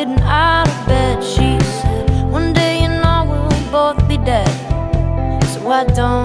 getting out of bed. She said, one day you know we'll both be dead, so I don't